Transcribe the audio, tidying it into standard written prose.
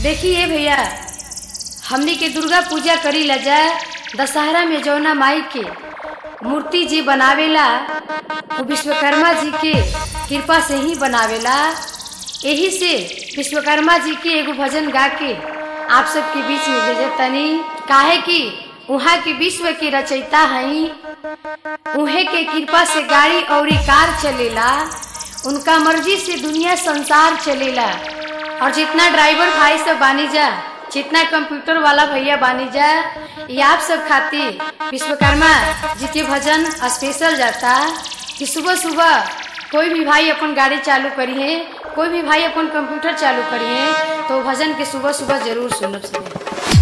देखिए भैया, हमनी के दुर्गा पूजा करी ला जा। दशहरा में जौना माई के मूर्ति जी बनावेला वो विश्वकर्मा जी के कृपा से ही बनावेला। यही से विश्वकर्मा जी के एगो भजन गा के आप सबके बीच में भेजत तनी। काहे कि उहाँ के विश्व के रचयिता हई, उहे के कृपा से गाड़ी और कार चलेला, उनका मर्जी से दुनिया संसार चलेला। और जितना ड्राइवर भाई सब बानी जा, जितना कंप्यूटर वाला भैया बानी जा, ये आप सब खातिर विश्वकर्मा जी के भजन स्पेशल जाता कि सुबह सुबह कोई भी भाई अपन गाड़ी चालू करिए, कोई भी भाई अपन कंप्यूटर चालू करिए तो भजन के सुबह सुबह जरूर सुनब।